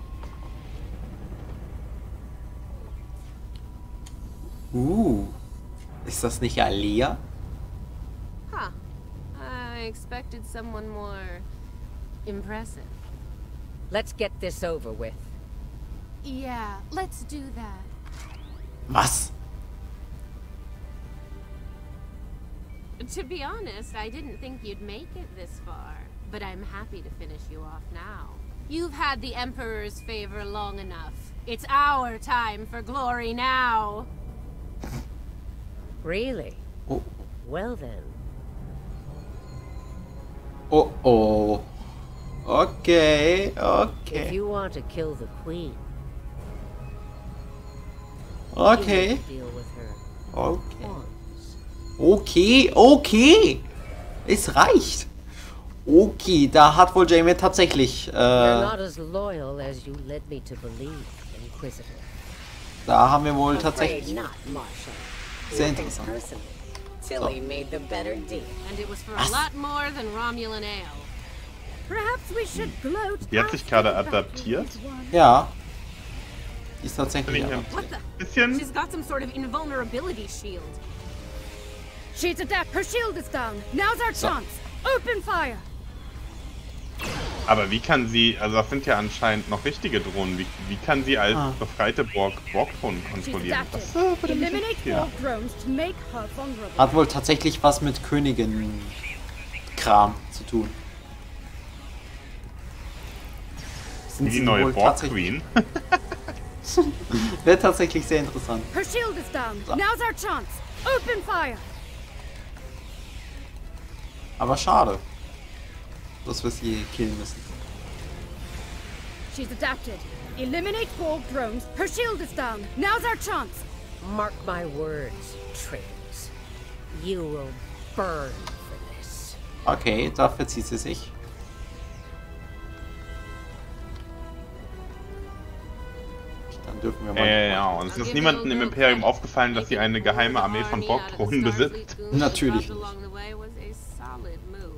Uh. Ist das nicht Alia? Huh. I expected someone more impressive. Let's get this over with. Yeah, let's do that. Was? To be honest, I didn't think you'd make it this far, but I'm happy to finish you off now. You've had the Emperor's favor long enough. It's our time for glory now. Really? Oh. Well then. Oh oh. Okay, If okay. you want to kill the Queen, Okay. you need to deal with her Okay. once. Okay, okay. Es reicht. Okay, da hat wohl Janeway tatsächlich... Äh, You're not as loyal as you led me to believe, Inquisitor. Da haben wir wohl Afraid tatsächlich... not, Marshal. Sehr Nothing interessant. personal. Tilly made the better deal. And it was for Was? a lot more than Romulan ale. Perhaps we should gloat. Die hat sich after gerade the battle adaptiert. is won. Ja. Die ist tatsächlich... Bin ich aber- What the? Bisschen. She's got some sort of invulnerability shield. She's adapt. Her shield is down. Now's our So. chance. Open fire. Aber wie kann sie, also das sind ja anscheinend noch richtige Drohnen, wie, wie kann sie als Ah. befreite Borg Borg-Drohnen She's kontrollieren? adapted. Das äh, würde mich Eliminate interessieren. Borg drones to make her vulnerable. Hat wohl tatsächlich was mit Königin-Kram zu tun. Sind Wie die sie neue wohl Borg-Queen. Wäre tatsächlich sehr interessant. Her shield is down. So. Now's our chance. Open fire. Aber schade, dass wir sie killen müssen. She's adapted. Eliminate Borg drones. Her shield is down. Now's our chance. Mark my words, traitors. You will burn for this. Okay, da verzieht sie sich. Dann dürfen wir mal... Äh, ja, und es ist niemandem im Imperium aufgefallen, dass sie eine geheime Armee von Borg-Drohnen besitzt. Natürlich nicht. Along the way was a solid move.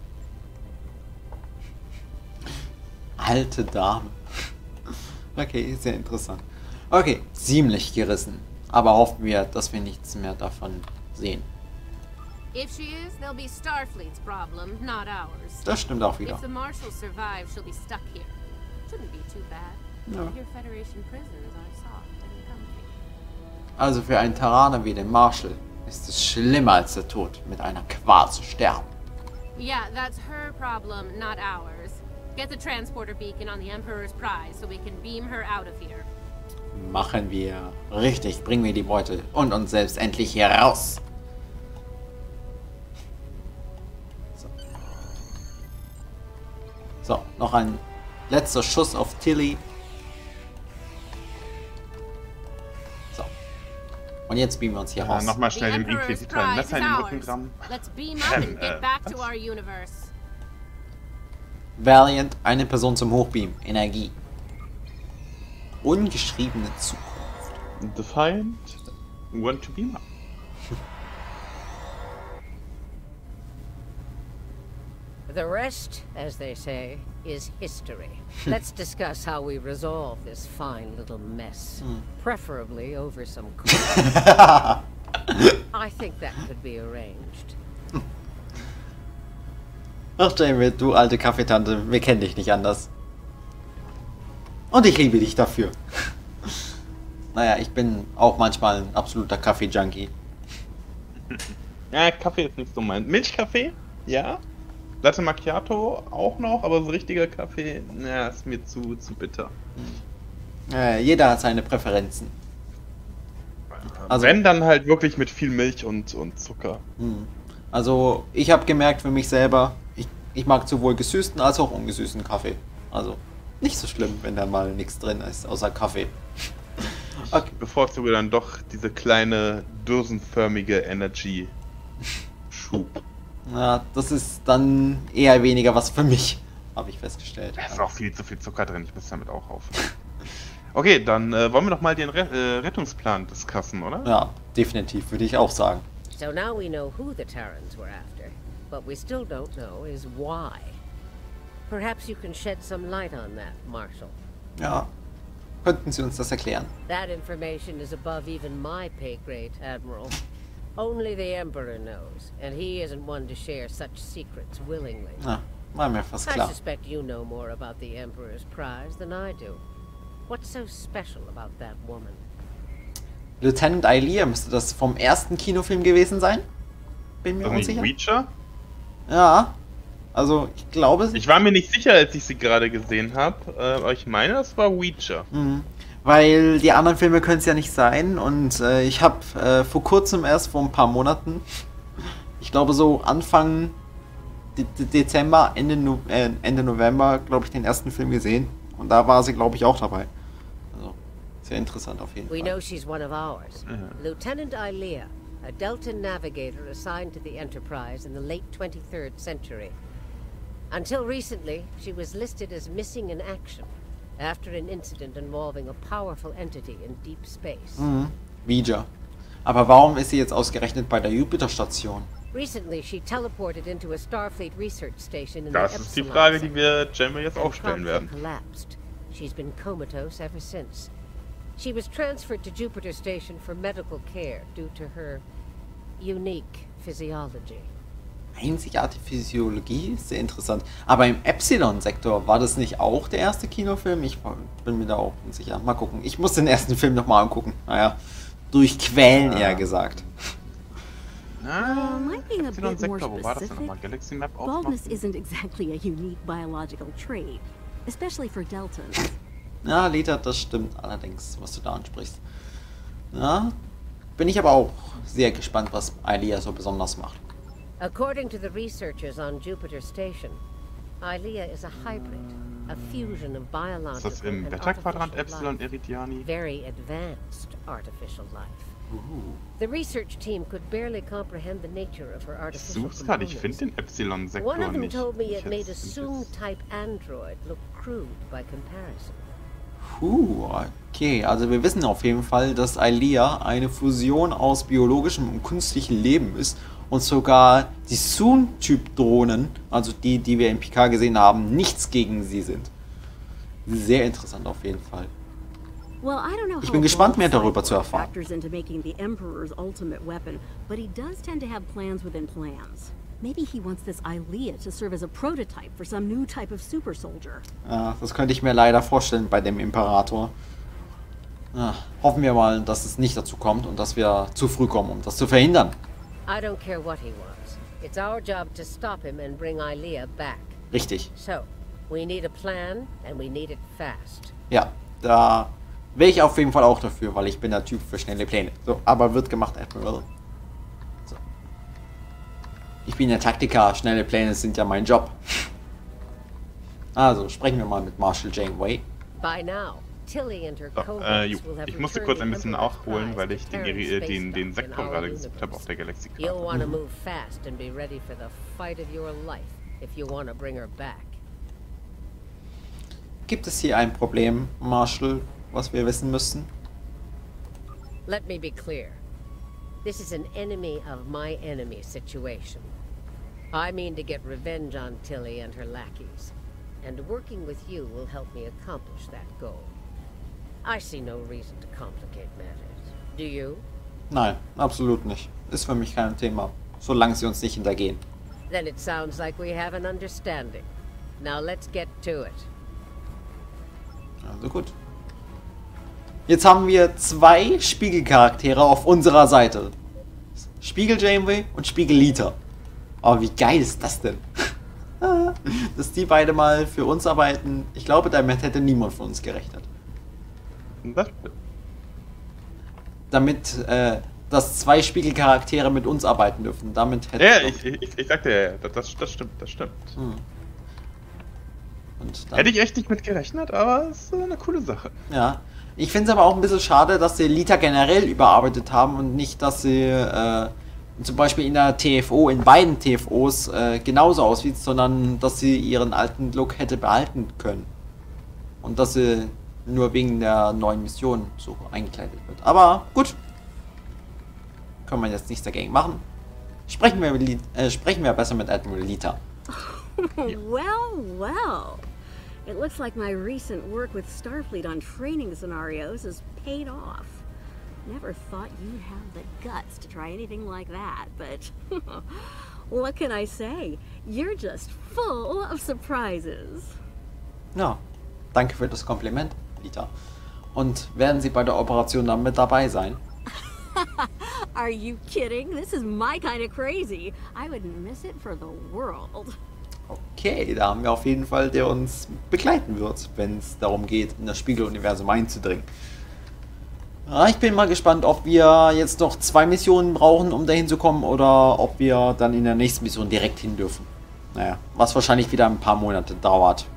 Alte Dame. Okay, sehr interessant. Okay, ziemlich gerissen. Aber hoffen wir, dass wir nichts mehr davon sehen. If she is, they'll be Starfleet's problem, not ours. Das stimmt auch wieder. If the Marshal survives, she'll be stuck here. Shouldn't be too bad. No. Here Federation prisons are soft and comfy. Also für einen Terraner wie den Marshal ist es schlimmer als der Tod, mit einer Qual zu sterben. Yeah, that's her problem, not ours. Get the transporter beacon on the Emperor's prize so we can beam her out of here. Machen wir. Richtig, bringen wir die Beute und uns selbst endlich hier raus. So, so noch ein letzter Schuss auf Tilly. So. Und jetzt beamen wir uns hier Ja, raus. nochmal The schnell dem Emperor's Inquisitor ein prize Messer is in den Rücken ours. rammen. Let's beam up and Ähm, get äh, back to was? our universe. Valiant, eine Person zum Hochbeam. Energie. Ungeschriebene Zukunft. Defiant, want to beam up. The rest, as they say, is history. Let's discuss how we resolve this fine little mess. Preferably over some coffee. I think that could be arranged. Ach, Janeway, du alte Kaffeetante, wir kennen dich nicht anders. Und ich liebe dich dafür. Naja, ich bin auch manchmal ein absoluter Kaffee-Junkie. Ja, Kaffee ist nicht so mein. Milchkaffee? Ja. Latte Macchiato auch noch, aber so richtiger Kaffee, na, ist mir zu, zu bitter. Äh, jeder hat seine Präferenzen. Also- Wenn, dann halt wirklich mit viel Milch und, und Zucker. Hm. Also, ich habe gemerkt für mich selber, ich, ich mag sowohl gesüßten als auch ungesüßten Kaffee. Also, nicht so schlimm, wenn da mal nichts drin ist, außer Kaffee. Okay. Ich bevorzuge dann doch diese kleine, dürsenförmige Energy-Schub. Ja, das ist dann eher weniger was für mich, habe ich festgestellt. Da ist auch viel zu viel Zucker drin, ich muss damit auch auf. Okay, dann äh, wollen wir doch mal den Re äh, Rettungsplan discussen, oder? Ja, definitiv, würde ich auch sagen. So now we know who the Terrans were after. What we still don't know is why. Perhaps you can shed some light on that, Marshal. Ja, könnten Sie uns das erklären? That information is above even my pay grade, Admiral. Only the Emperor knows, and he isn't one to share such secrets willingly. Na, war mir fast I klar. suspect you know more about the Emperor's prize than I do. What's so special about that woman? Lieutenant Aelia müsste das vom ersten Kinofilm gewesen sein? Bin mir Also nicht unsicher. Reacher? Ja, also ich glaube... Ich war mir nicht sicher, als ich sie gerade gesehen habe, äh, aber ich meine, das war Reacher. Mhm. Weil die anderen Filme können es ja nicht sein und äh, ich habe äh, vor kurzem erst, vor ein paar Monaten, ich glaube so Anfang De De Dezember, Ende, no äh, Ende November, glaube ich, den ersten Film gesehen und da war sie, glaube ich, auch dabei. Also sehr interessant auf jeden We Fall. know she's one of ours. Lieutenant Aelia, a Deltan navigator assigned to the Enterprise in the late twenty-third century. Until recently, she was listed as missing in action after an incident involving a powerful entity in deep space. Mhm. Vija. Aber warum ist sie jetzt ausgerechnet bei der Jupiter-Station? Recently, she teleported into a Starfleet research station in Das the ist die Epsilon Frage, die sector, wir Janeway jetzt auch and stellen promptly werden. collapsed. She's been comatose ever since. She was transferred to Jupiter Station for medical care due to her unique physiology. Einzigartige Physiologie? Sehr interessant. Aber im Epsilon-Sektor war das nicht auch der erste Kinofilm? Ich bin mir da auch unsicher. Mal gucken. Ich muss den ersten Film nochmal angucken. Naja, durchquälen Ja. eher gesagt. Ah, Well, might being a bit more Epsilon-Sektor, wo war das denn specific. nochmal? Galaxy Map Baldness aufmachen? isn't exactly a unique biological trait, especially for Deltans. Ja, Lita, das stimmt allerdings, was du da ansprichst. Ja, bin ich aber auch sehr gespannt, was Ilia so besonders macht. According to the researchers on Jupiter Station, Ilia is a hybrid, a fusion of Ist biological das im and Beta-Quadrant artificial Epsilon life. Eridiani? Very advanced artificial life. The research team could barely comprehend the nature of her Ich artificial such's gerade, ich components. finde den Epsilon-Sektor One of them nicht. told me Ich it made a jetzt- ich Soong-type android look crude by comparison. Puh, okay, also wir wissen auf jeden Fall, dass Ilia eine Fusion aus biologischem und künstlichem Leben ist und sogar die Soong-Typ-Drohnen, also die, die wir in Picard gesehen haben, nichts gegen sie sind. Sehr interessant auf jeden Fall. Well, I don't know Ich how bin a gespannt, bald mehr darüber zu cyborg erfahren. factors into making the Emperor's ultimate weapon, but he does tend to have plans within plans. Maybe he wants this Ilia to serve as a prototype for some new type of super soldier. Ja, das könnte ich mir leider vorstellen bei dem Imperator. Ja, hoffen wir mal, dass es nicht dazu kommt und dass wir zu früh kommen, um das zu verhindern. I don't care what he wants. It's our job to stop him and bring Ilia back. Richtig. So, we need a plan, and we need it fast. Ja, da wäre ich auf jeden Fall auch dafür, weil ich bin der Typ für schnelle Pläne. So, aber wird gemacht, Admiral. So. Ich bin der Taktiker, schnelle Pläne sind ja mein Job. Also, sprechen wir mal mit Marshal Janeway. By now, Tilly and her So, cohorts äh, ju, will have ich musste returned kurz the ein bisschen Emperor's nachholen, prize weil to ich den, Terran Eri- äh, space den, den stuff in Sektor our gerade gesucht habe universe. auf der Galaxy You'll Karte. want to move fast and be ready for the fight of your life if you want to bring her back. Gibt es hier ein Problem, Marshal, was wir wissen müssen? Let me be clear. This is an enemy of my enemy situation. I mean to get revenge on Tilly and her lackeys, and working with you will help me accomplish that goal. I see no reason to complicate matters. Do you? Nein, absolut nicht. Ist für mich kein Thema, solange sie uns nicht hintergehen. Then it sounds like we have an understanding. Now let's get to it. Also gut. Jetzt haben wir zwei Spiegelcharaktere auf unserer Seite. Spiegel Janeway und Spiegel Lita. Aber wie geil ist das denn? Dass die beide mal für uns arbeiten. Ich glaube, damit hätte niemand von uns gerechnet. Das, Damit, äh, dass zwei Spiegelcharaktere mit uns arbeiten dürfen. Damit hätte ja, ich, ich, ich, ich sagte ja, ja, das, das stimmt, das stimmt. Hm. Und dann, Hätte ich echt nicht mit gerechnet, aber es ist eine coole Sache. Ja. Ich finde es aber auch ein bisschen schade, dass sie Lita generell überarbeitet haben und nicht, dass sie äh, zum Beispiel in der T F O, in beiden T F Os äh, genauso aussieht, sondern dass sie ihren alten Look hätte behalten können. Und dass sie nur wegen der neuen Mission so eingekleidet wird. Aber gut. Kann man jetzt nichts dagegen machen. Sprechen wir, mit Li- äh, sprechen wir besser mit Admiral Lita. Well, well. It looks like my recent work with Starfleet on training scenarios has paid off. Never thought you'd have the guts to try anything like that, but what can I say? You're just full of surprises. Ja, danke für das Kompliment, Lita. Und werden Sie bei der Operation dann mit dabei sein? Are you kidding? This is my kind of crazy. I wouldn't miss it for the world. Okay, da haben wir auf jeden Fall, der uns begleiten wird, wenn es darum geht, in das Spiegeluniversum einzudringen. Ja, ich bin mal gespannt, ob wir jetzt noch zwei Missionen brauchen, um dahin zu kommen, oder ob wir dann in der nächsten Mission direkt hin dürfen. Naja, was wahrscheinlich wieder ein paar Monate dauert.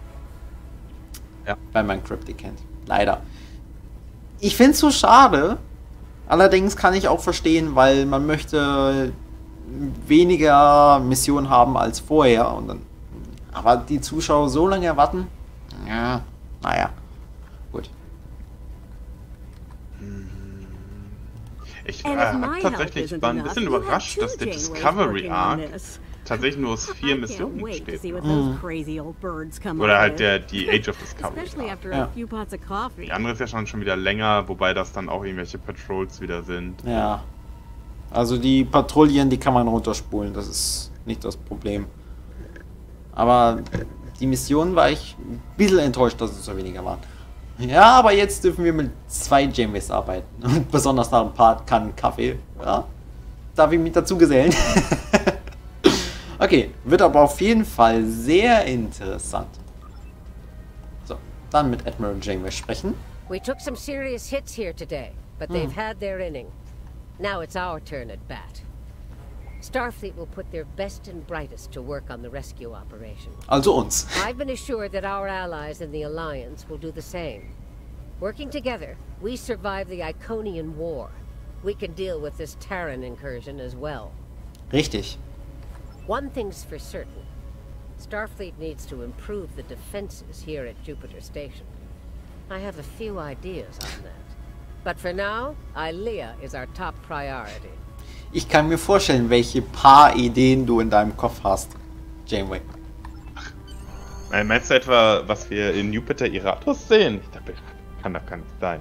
Ja. Weil man Cryptic kennt. Leider. Ich finde es so schade, Allerdings kann ich auch verstehen, weil man möchte weniger Missionen haben als vorher. Und dann, aber die Zuschauer so lange erwarten? Ja, naja. Gut. Ich äh, hab tatsächlich war ein bisschen überrascht, dass der Discovery Arc tatsächlich nur aus vier Missionen besteht. Mhm. Oder halt der die Age of Discovery. Ja. Die andere ist ja schon, schon wieder länger, wobei das dann auch irgendwelche Patrols wieder sind. Ja. Also die Patrouillen, die kann man runterspulen, das ist nicht das Problem. Aber die Mission war ich ein bisschen enttäuscht, dass es so weniger waren. Ja, aber jetzt dürfen wir mit zwei Janeways arbeiten. Und besonders nach ein paar Kannen Kaffee. Ja, darf ich mich dazu gesellen. Okay, wird aber auf jeden Fall sehr interessant. So, dann mit Admiral Janeway sprechen. We took some serious hits here today, but they've had their inning. Now it's our turn at bat. Starfleet will put their best and brightest to work on the rescue operation. Also uns. I've been assured that our allies in the Alliance will do the same. Working together, we survive the Iconian War. We can deal with this Terran incursion as well. Richtig. One thing's for certain. Starfleet needs to improve the defenses here at Jupiter Station. I have a few ideas on that. But for now, Ilea is our top priority. Ich kann mir vorstellen, welche paar Ideen du in deinem Kopf hast, Janeway. Ach, meinst du etwa, was wir in Jupiter Iratus sehen? Ich dachte, kann doch gar nicht sein.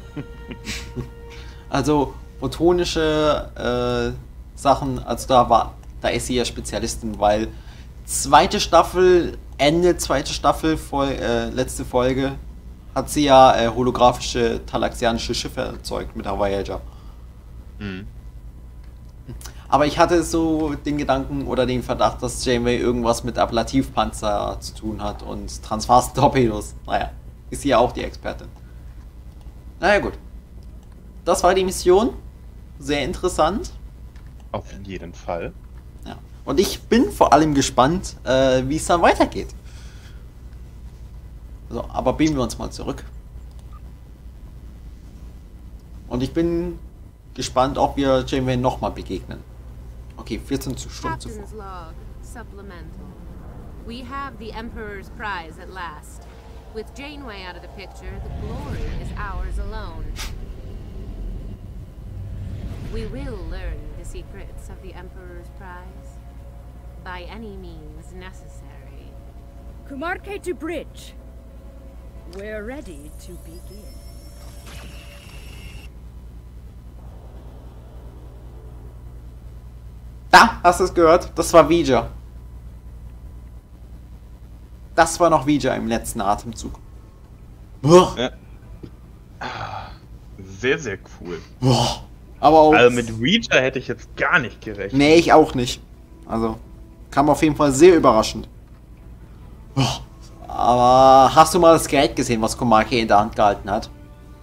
Also, photonische äh, Sachen, also da war, da ist sie ja Spezialistin, weil zweite Staffel, Ende zweite Staffel, Vol äh, letzte Folge, hat sie ja äh, holographische talaxianische Schiffe erzeugt mit der Voyager. Mhm. Aber ich hatte so den Gedanken oder den Verdacht, dass Janeway irgendwas mit Ablativpanzer zu tun hat und Transfers-Torpedos. Naja, ist sie ja auch die Expertin. Naja, gut. Das war die Mission. Sehr interessant. Auf jeden Fall. Ja. Und ich bin vor allem gespannt, äh, wie es dann weitergeht. So, aber beamen wir uns mal zurück. Und ich bin gespannt, ob wir Janeway nochmal begegnen. Okay, vierzehn Stunden zuvor. Captain's log, supplemental. We have the Emperor's prize at last. With Janeway out of the picture, the glory is ours alone. We will learn the secrets of the Emperor's prize. By any means necessary. Kumarke to bridge. We're ready to begin. Da, hast du es gehört? Das war Vija. Das war noch Vija im letzten Atemzug. Boah. Ja. Sehr, sehr cool. Boah. Aber auch... Also mit Vija hätte ich jetzt gar nicht gerechnet. Nee, ich auch nicht. Also, kam auf jeden Fall sehr überraschend. Boah. Aber hast du mal das Gerät gesehen, was Kumarke in der Hand gehalten hat?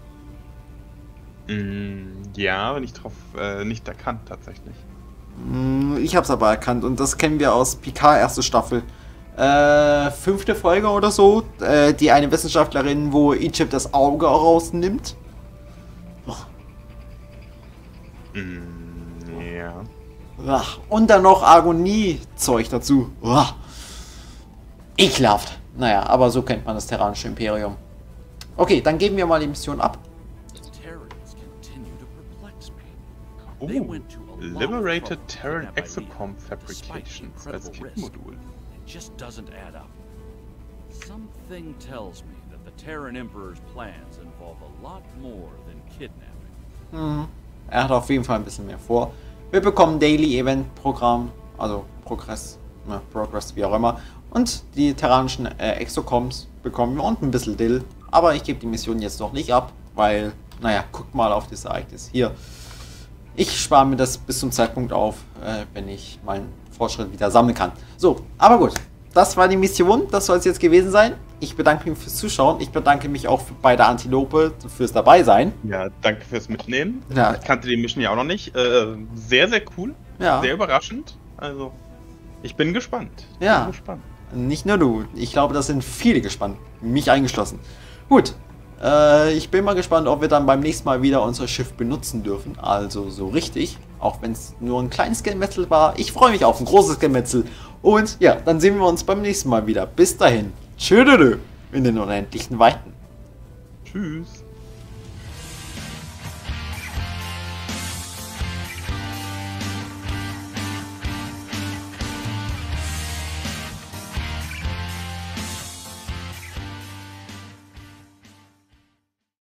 Mm, ja, aber nicht drauf, äh, nicht erkannt tatsächlich. Ich hab's aber erkannt und das kennen wir aus Picard erste Staffel. Äh, fünfte Folge oder so, äh, die eine Wissenschaftlerin, wo Egypt das Auge rausnimmt. Mm, ja. Ach, und dann noch Agonie-Zeug dazu. Ach, ekelhaft. Naja, aber so kennt man das Terranische Imperium. Okay, dann geben wir mal die Mission ab. Oh, Liberated Terran Exocom Fabrications als Kit-Modul. It just doesn't add up. Something tells me that the Terran Emperor's plans involve a lot more than kidnapping. Hm. Er hat auf jeden Fall ein bisschen mehr vor. Wir bekommen Daily Event Programm, also Progress, ne, Progress, wie auch immer. Und die terranischen äh, Exocoms bekommen wir und ein bisschen Dill. Aber ich gebe die Mission jetzt noch nicht ab, weil, naja, guckt mal auf das Ereignis hier. Ich spare mir das bis zum Zeitpunkt auf, äh, wenn ich meinen Fortschritt wieder sammeln kann. So, aber gut. Das war die Mission. Das soll es jetzt gewesen sein. Ich bedanke mich fürs Zuschauen. Ich bedanke mich auch bei der Antilope fürs Dabeisein. Ja, danke fürs Mitnehmen. Ja. Ich kannte die Mission ja auch noch nicht. Äh, sehr, sehr cool. Ja. Sehr überraschend. Also, ich bin gespannt. Ich Ja. bin gespannt. Nicht nur du. Ich glaube, das sind viele gespannt. Mich eingeschlossen. Gut. Äh, ich bin mal gespannt, ob wir dann beim nächsten Mal wieder unser Schiff benutzen dürfen. Also so richtig. Auch wenn es nur ein kleines Gemetzel war. Ich freue mich auf ein großes Gemetzel. Und ja, dann sehen wir uns beim nächsten Mal wieder. Bis dahin. Tschüss in den unendlichen Weiten. Tschüss.